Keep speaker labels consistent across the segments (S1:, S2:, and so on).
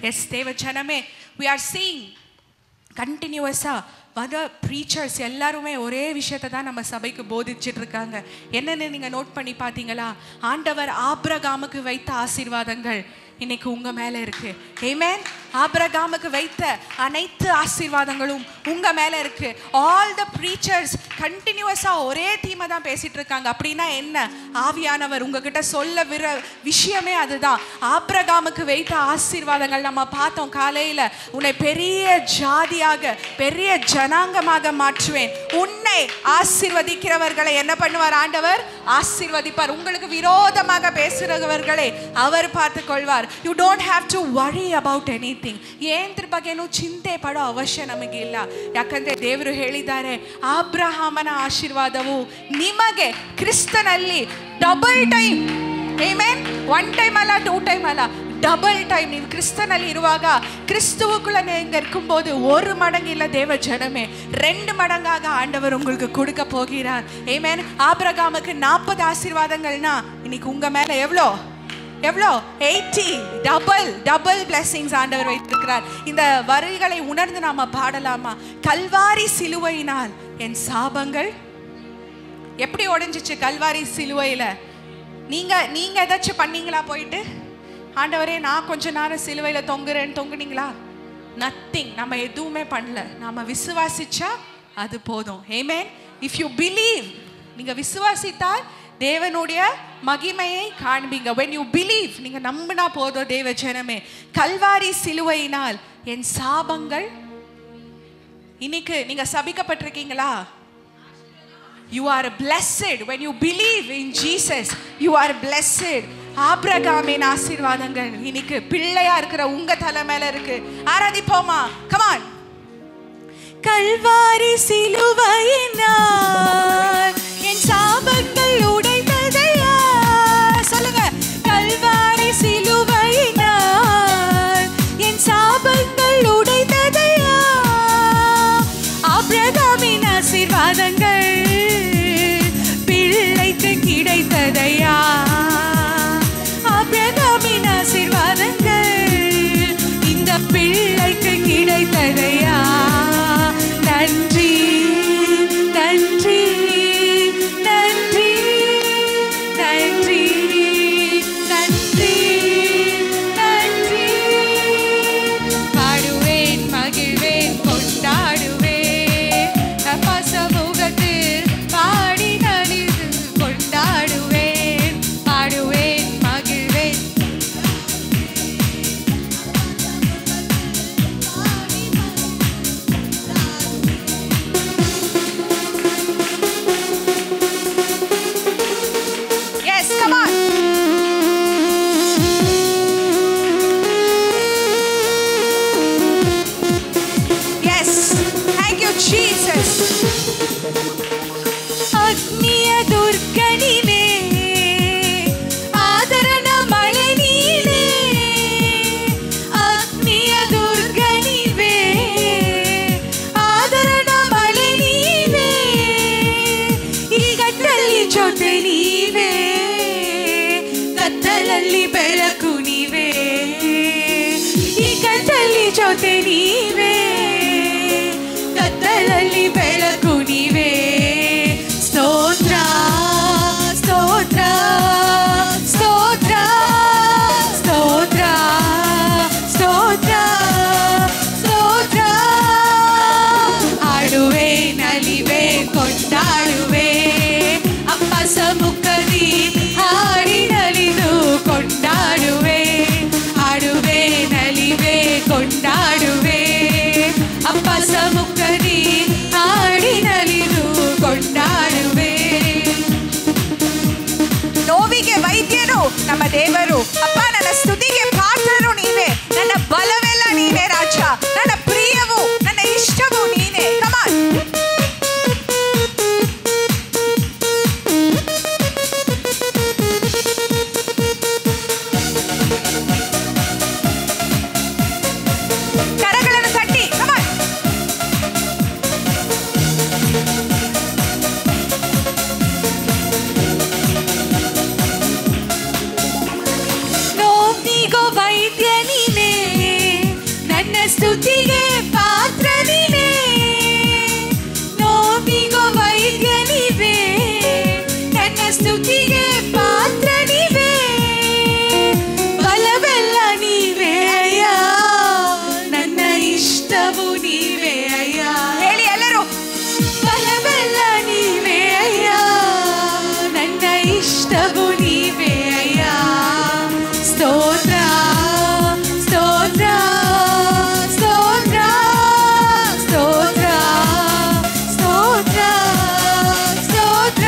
S1: S தேவ ஜனமே, we are seeing கண்டினியூவஸாக வர ப்ரீச்சர்ஸ் எல்லாருமே ஒரே விஷயத்தை தான் நம்ம சபைக்கு போதிச்சுட்டு இருக்காங்க. என்னென்னு நீங்கள் நோட் பண்ணி பார்த்தீங்களா? ஆண்டவர் ஆபிரகாமுக்கு வைத்த ஆசீர்வாதங்கள் இன்னைக்கு உங்க மேல இருக்கு. ஆமென். ஆபிரகாமுக்கு வைத்த அனைத்து ஆசீர்வாதங்களும் உங்க மேல இருக்கு. ஆல் தி பிரீச்சர்ஸ் கண்டினியூஸா ஒரே தீமை தான் பேசிட்டு இருக்காங்க. அப்படின்னா என்ன? ஆவியானவர் உங்ககிட்ட சொல்ல விஷயமே அதுதான். ஆபிரகாமுக்கு வைத்த ஆசீர்வாதங்கள் நம்ம பார்த்தோம் காலையில. உன்னை பெரிய ஜாதியாக பெரிய ஜனாங்கமாக மாற்றுவேன். உன்னை ஆசீர்வதிக்கிறவர்களை என்ன பண்ணுவார் ஆண்டவர்? ஆசீர்வதிப்பார். உங்களுக்கு விரோதமாக பேசுறவர்களை அவர் பார்த்துக் கொள்வார். You don't have to worry about anything. ಏಂದ್ರ ಬಗ್ಗೆನೂ ಚಿಂತೆ ಪಡೋ ಅವಶ್ಯ ನಮಗಿಲ್ಲ. ಯಾಕಂದ್ರೆ ದೇವರು ಹೇಳಿದ್ದಾರೆ, ಅಬ್ರಹಾಮನ ಆಶೀರ್ವಾದವು ನಿಮಗೆ ಕ್ರಿಸ್ತನಲ್ಲಿ double time. Amen. One time ಅಲ್ಲ, ಟೂ ಟೈಮ್ ಅಲ್ಲ, டபுள் டைம். ನೀವು கிறிஸ்தನಲ್ಲಿ ಇರುವಾಗ, கிறிஸ்துவுக்குள்ள நீங்க இருக்கும்போது ஒரு மடங்கு இல்ல தேவ ஜனமே, 2 மடங்காக ஆண்டவர் உங்களுக்கு கொடுக்க போகிறார். ஆமென். ஆபிரகாமுக்கு 40 ஆசீர்வாதங்கள்னா இன்னைக்கு உங்க மேல எவ்வளோ 80 டபுள் blessings ஆண்டவர் வைத்திருக்கிறார். இந்த வரிகளை உணர்ந்து நாம பாடலாமா? கல்வாரி சிலுவையினால் என் சாபங்கள் எப்படி உடைஞ்சிச்சு? கல்வாரி சிலுவையில நீங்க ஏதாச்சும் பண்ணீங்களா? போயிட்டு ஆண்டவரே நான் கொஞ்ச நேரம் சிலுவையில தொங்குனீங்களா? நத்திங். நம்ம எதுவுமே பண்ணல. நாம விசுவாசிச்சா அது போதும். ஆமென். இஃப் யூ பிலீவ், நீங்க விசுவாசித்தால் தேவனுடைய மகிமையை காண்பீங்க. when you believe, நீங்க நம்பினா போதும் தேவ ஜனமே. கல்வாரி சிலுவையினால் என் சாபங்கள். இன்னைக்கு நீங்க சபிக்கப்பட்டிருக்கீங்களா? you are blessed when you believe in Jesus. you are blessed. ஆபிரகாமின் ஆசீர்வாதங்கள் இன்னைக்கு பிள்ளையா இருக்கிற உங்க தலை மேல இருக்கு. ஆராதிப்போமா? come on. கல்வாரி சிலுவையினால் என் சாபங்கள் உடைந்ததையா? சொல்லுங்க. கல்வாரி சிலுவையினால் என் சாபங்கள் உடைந்ததையா? ஆபிரகாமின் ஆசீர்வாதங்கள் பிள்ளைக்கு கிடைத்ததையா? ஆபிரகாமின் ஆசீர்வாதங்கள் இந்த பிள்ளைக்கு கிடைத்ததையா? நன்றி நன்றி நன்றி நன்றி நன்றி நன்றி. பாடுவேன், மகிழ்வேன், கொண்டாடுவேன், அப்பா சமூகத்தில் பாடி நலிது கொண்டாடுவேன். பாடுவேன், மகிழ்வேன். ಅಗ್ನಿಯ ದುರ್ಗಣಿನೇ, ಆದರಣ ಮಳೆ ನೀನೇ. ಅಗ್ನಿಯ ದುರ್ಗಣಿವೆ, ಆದರಣ ಮಳೆ ನೀನೇ. ಈ ಗಟ್ಟಲ್ಲಿ ಜೊತೆ ನೀವೇ, ಕತ್ತಲಲ್ಲಿ ಬೆಳಕು ನೀವೇ. ಈ ಗಟ್ಟಲ್ಲಿ ಜೊತೆ ನೀವೇ, ಕತ್ತಲಲ್ಲಿ ಬೆಳಕು ನೀವೇ. ಸ್ತೋತ್ರ ಸ್ತೋತ್ರ ಸ್ತೋತ್ರ ಸ್ತೋತ್ರ ಸ್ತೋತ್ರ ಸ್ತೋತ್ರ. ಆಡುವೆ, ನಲಿವೆ, ಕೊಂಡಾಡುವೆ, ಅಪ್ಪ ಸಮ್ಮುಖದಿ ಹಾಡಿ ನಲಿದು ಕೊಂಡಾಡುವೆ. ಆಡುವೆ, ನಲಿವೆ, ಕೊಂಡಾಡುವೆ, ಅಪ್ಪ ಸಮ್ಮುಖದಿ ಹಾಡಿ ನಲಿದು ಕೊಂಡಾಡುವೆ. ನೋವಿಗೆ ವೈದ್ಯರು ನಮ್ಮ ದೇವರು. ಅಪ್ಪ, ನನ್ನ ಸ್ತುತಿಗೆ ಪಾತ್ರರು ನೀವೇ. ನನ್ನ ಬಲವೆಲ್ಲ ನೀನೇ ರಾಜ. ನನ್ನ ಪ್ರಿಯವು, ನನ್ನ ಇಷ್ಟವು ನೀನೇ. ಕಮಾನ್. ಕರಗಳನ್ನು ತಟ್ಟಿ. ಕಮಾನ್. ನೋವಿಗೋ ವೈದ್ಯ ನೀನೇ, ಸ್ತುತಿಗೆ ಪಾತ್ರ ನೀನೇ, ನೋವಿಗೋ ವೈದ್ಯ ನೀವೇ, ನನ್ನ ಸ್ತುತಿಗೆ ಪಾತ್ರ ನೀವೇ, ಬಲವೆಲ್ಲ ನೀವೇ ಅಯ್ಯ, ನನ್ನ ಇಷ್ಟವು ನೀವೇ ಅಯ್ಯ. ಹೇಳಿ ಎಲ್ಲರೂ, ಬಲವೆಲ್ಲ ನೀವೇ ಅಯ್ಯ, ನನ್ನ ಇಷ್ಟವು ನೀವೇ ಅಯ್ಯ. ಸ್ತೋತ್ರ ಸ್ತೋತ್ರ ಸ್ತೋತ್ರ ಸ್ತೋತ್ರ ಸ್ತೋತ್ರ ಸ್ತೋತ್ರ.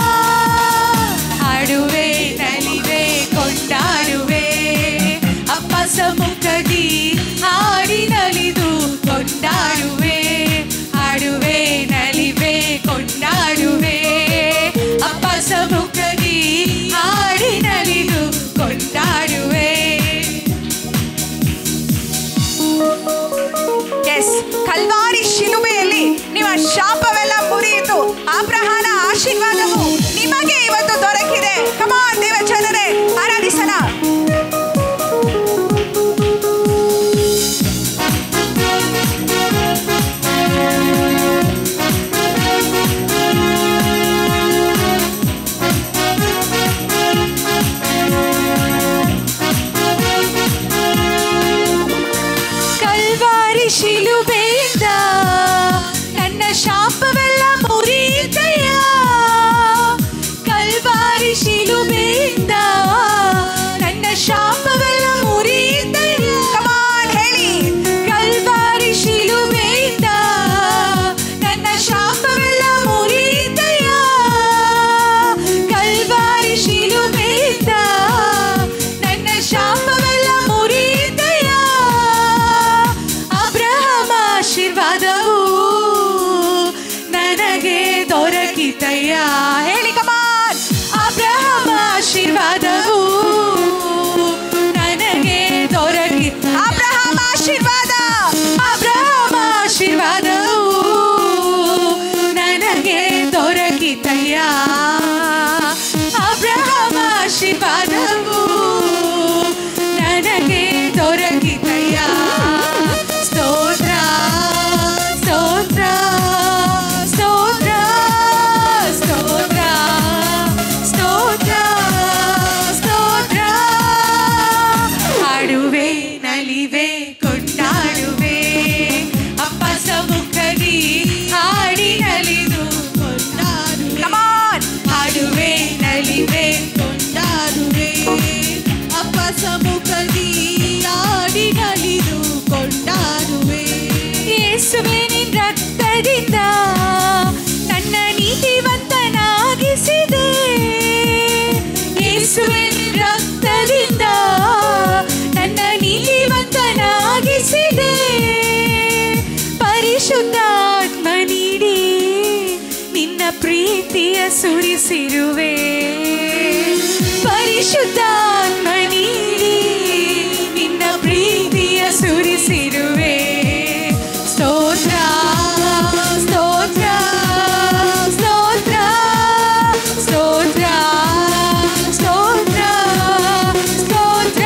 S1: ಹಾಡುವೆ ನಲಿವೆ ಕೊಂಡಾಡುವೆ, ಅಪ್ಪ ಸಮ್ಮುಖದಿ ಹಾಡಿ ನಲಿದು ಕೊಂಡಾಡುವೆ. ಹಾಡುವೆ ನಲಿವೆ ಕೊಂಡಾಡುವೆ, ಅಪ್ಪ ಸಮ್ಮುಖದಿ ಹಾಡಿ ನಲಿದು ಕೊಂಡಾಡುವೆ. ಎಸ್, ಕಲ್ವಾರಿ ಶಿಲುಬೆಯಲ್ಲಿ ನಿಮ್ಮ ಶಾಪವೆಲ್ಲ ಮುರಿಯಿತು. ಅಬ್ರಹಾಮನ ಆಶೀರ್ವಾದವು ನಿಮಗೆ ಇವತ್ತು ದೊರಕಿದೆ. ಕಮಾನ್ ದೇವ ಜನರೇ, ಆರಾಧಿಸೋಣ. ಕಲ್ವಾರಿ ಶಿಲುಬೆಯಿಂದ ನನ್ನ ಶಾಪವೆಲ್ಲ ಮುರಿಯಿತಯ್ಯ, ಕಲ್ವಾರಿ ಶಿಲುಬೆಯಿಂದ ನನ್ನ ಶಾಪವೆಲ್ಲ ಮುರಿಯಿತಯ್ಯ. ಕಮಾನ್ ಹೇಳಿ, ಕಲ್ವಾರಿ ಶಿಲುಬೆಯಿಂದ ನನ್ನ ಶಾಪವೆಲ್ಲ ಮುರಿಯಿತಯ್ಯ, ಕಲ್ವಾರಿ ಶಿಲುಬೆಯಿಂದ ನನ್ನ ಶಾಪವೆಲ್ಲ ಮುರಿಯಿತಯ್ಯ. ಅಬ್ರಹಾಮ ಆಶೀರ್ವಾದವು ನನಗೆ ದೊರಕಿತಯ್ಯ. ಹೇಳಿ ಕಮಾನ್, ಅಬ್ರಹಾಮ ಆಶೀರ್ವಾದವು ನನಗೆ ದೊರಕಿ. ಅಬ್ರಹಾಮ ಆಶೀರ್ವಾದ, ಅಬ್ರಹಾಮ ಆಶೀರ್ವಾದವು ನನಗೆ ದೊರಕಿತಯ್ಯ. ಅಬ್ರಹಾಮ ಆಶೀರ್ವಾದವು ನನಗೆ ದೊರಕಿತಯ್ಯ. ಸ್ತೋತ್ರ ಸ್ತೋತ್ರ ಸ್ತೋತ್ರ ಸ್ತೋತ್ರ ಸ್ತೋತ್ರ ಸ್ತೋತ್ರ. ಹಾಡುವೆ ನಲಿವೆ ಕೊಂಡಾಡುವೆ, ಅಪ್ಪ ಸಮ್ಮುಖದಿ ಹಾಡಿ ನಲಿದು ಕೊಂಡಾಡುವೆ. ಕಮಾನ್, ಹಾಡುವೆ ನಲಿವೆ ಕೊಂಡಾಡುವೆ, ಅಪ್ಪ ಸಮ್ಮುಖದಿ ಹಾಡಿ ನಲಿದು ಕೊಂಡಾಡುವೆ. ಯೇಸುವೆ ನಿನ್ನ ರಕ್ತದಿಂದ ನನ್ನ ನೀತಿವಂತನಾಗಿಸಿದೆ, ಯೇಸುವೆ ನಿನ್ನ ರಕ್ತದಿಂದ ನನ್ನ ನೀತಿವಂತನಾಗಿಸಿದೆ. ಪರಿಶುದ್ಧಾತ್ಮ ನೀಡಿ ನಿನ್ನ ಪ್ರೀತಿಯ ಸುರಿಸಿರುವೆ, ಪರಿಶುದ್ಧಾತ್ಮ ನೀಡಿ ನಿನ್ನ ಪ್ರೀತಿಯ ಸುರಿಸಿರುವೆ. ಸ್ತೋತ್ರ ಸ್ತೋತ್ರ ಸ್ತೋತ್ರ ಸ್ತೋತ್ರ ಸ್ತೋತ್ರ ಸ್ತೋತ್ರ.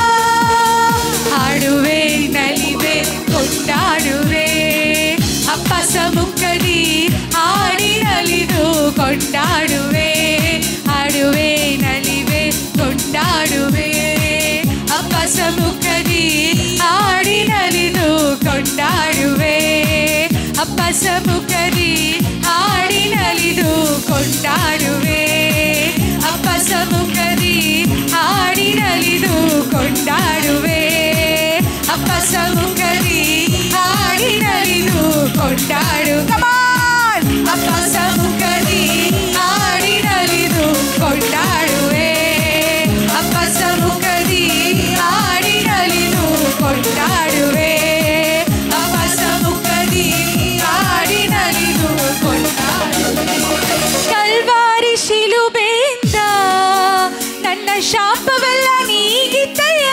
S1: ಹಾಡುವೆ ನಲಿವೆ ಕೊಂಡಾಡುವೆ, ಅಪ್ಪ ಸಮ್ಮುಖದಿ ಹಾಡಿ ನಲಿದು ಕೊಂಡಾಡುವೆ. ಹಾಡುವೆ ನಲಿವೆ ಕೊಂಡಾಡುವೆ, ಅಪ್ಪ ಸಮ್ಮುಖದಿ ಹಾಡಿ ನಲಿದು ಕೊಂಡಾಡುವೆ. ಅಪ್ಪ ಸಮ್ಮುಖದಿ ಹಾಡಿ ನಲಿದು ಕೊಂಡಾಡುವೆ, ಅಪ್ಪ ಸಮ್ಮುಖದಿ ಹಾಡಿ ನಲಿದು ಕೊಂಡಾಡುವೆ. ಅಪ್ಪ ಸಮ್ಮುಖದಿ ಹಾಡಿ ನಲಿದು ಕೊಂಡಾಡು. ಕಮಾನ್, ಅಪ್ಪ ಸಮ್ಮುಖದಿ ಹಾಡಿ ನಲಿದು ಕೊಂಡಾಡುವೆ, ಅಪ್ಪ ಸಮ್ಮುಖದಿ ಹಾಡಿ ನಲಿದು ಕೊಂಡಾಡುವೆ, ಅಪ್ಪ ಸಮ್ಮುಖದಿ ಹಾಡಿ ನಲಿದು ಕೊಂಡಾಡುವೆ. ಕಲ್ವಾರಿ ಶಿಲುಬೆಯಿಂದ ನನ್ನ ಶಾಪವೆಲ್ಲ ನೀಗಿತಯ್ಯ,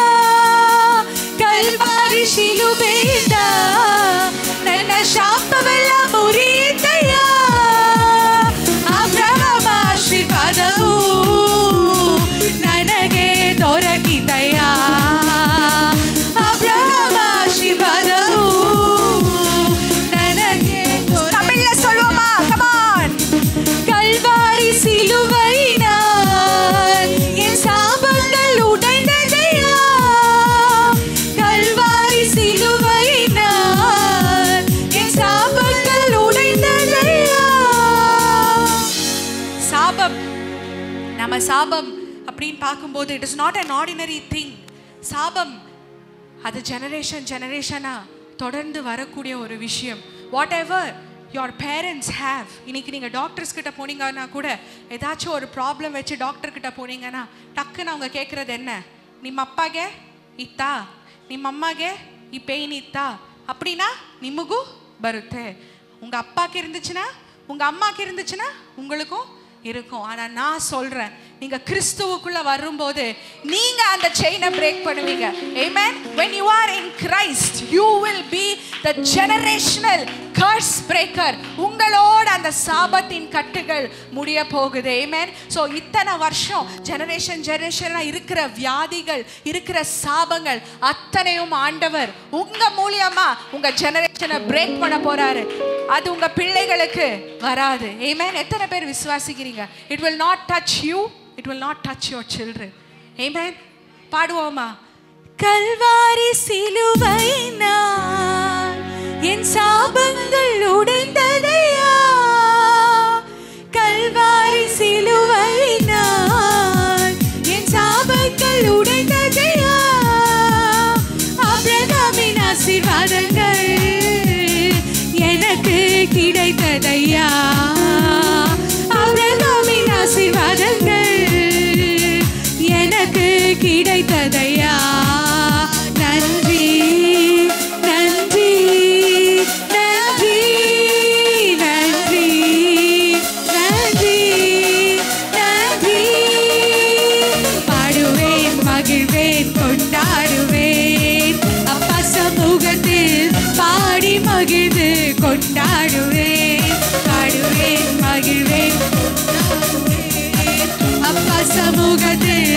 S1: ಕಲ್ವಾರಿ ಶಿಲುಬೆಯಿಂದ ನನ್ನ ಶಾಪವೆಲ್ಲ ಮುರಿಯಿತಯ್ಯ. ಅಬ್ರಹಾಮ ಆಶೀರ್ವಾದವು ನನಗೆ ದೊರಕಿತಯ್ಯ, ಅಬ್ರಹಾಮ ಆಶೀರ್ವಾದ சாபம் அப்படின்னு பார்க்கும்போது it is not an ordinary thing. சாபம் அது ஜெனரேஷனாக தொடர்ந்து வரக்கூடிய ஒரு விஷயம். Whatever your parents have. இன்னைக்கு நீங்கள் டாக்டர்ஸ் கிட்ட போனீங்கன்னா கூட ஏதாச்சும் ஒரு ப்ராப்ளம் வச்சு டாக்டர்கிட்ட போனீங்கன்னா டக்குன்னு அவங்க கேட்குறது என்ன? ನಿಮ್ಮ ಅಪ್ಪಗೆ ಇತ್ತಾ, ನಿಮ್ಮ ಅಮ್ಮಗೆ ಈ ಪೇಯ್ನ್ ಇತ್ತಾ அப்படின்னா ನಿಮಗೂ ಬರುತ್ತೆ. உங்கள் அப்பாக்கு இருந்துச்சுன்னா உங்கள் அம்மாக்கு இருந்துச்சுன்னா உங்களுக்கும் இருக்கும். ஆனால் நான் சொல்கிறேன், நீங்கள் கிறிஸ்துவுக்குள்ளே வரும்போது நீங்கள் அந்த செயினை பிரேக் பண்ணுவீங்க. Amen. When you are in Christ, you will be the generational curse breaker. உங்களோட அந்த சாபத்தின் கட்டுகள் முடிய போகுது. Amen. ஸோ இத்தனை வருஷம் ஜெனரேஷனாக இருக்கிற வியாதிகள், இருக்கிற சாபங்கள் அத்தனையும் ஆண்டவர் உங்கள் மூலியமா உங்கள் ஜெனரேஷனை பிரேக் பண்ண போறாரு. அது உங்கள் பிள்ளைகளுக்கு வராது. Amen. எத்தனை பேர் விசுவாசிக்கிறீங்க? It will not touch you. It will not touch your children. Amen. பாடுவோமா? கல்வாரி சிலுவையினால் என் சாபங்கள் உடைந்ததையா, கல்வாரி சிலுவையினால் என் சாபங்கள் உடைந்ததையா, ஆபிரகாமின் ஆசீர்வாதங்கள் எனக்கு கிடைத்ததையா, ஆபிரகாமின் ஆசீர்வாதங்கள் எனக்கு கிடைத்ததையா. நன்றி நன்றி நன்றி நன்றி நன்றி நன்றி. பாடுவேன், மகிழ்வேன், கொண்டாடுவேன், அப்பா சமூகத்தில் பாடி மகிழ்ந்து கொண்டாடுவேன். பாடுவேன், மகிழ்வேன், அப்பா சமூகத்தில்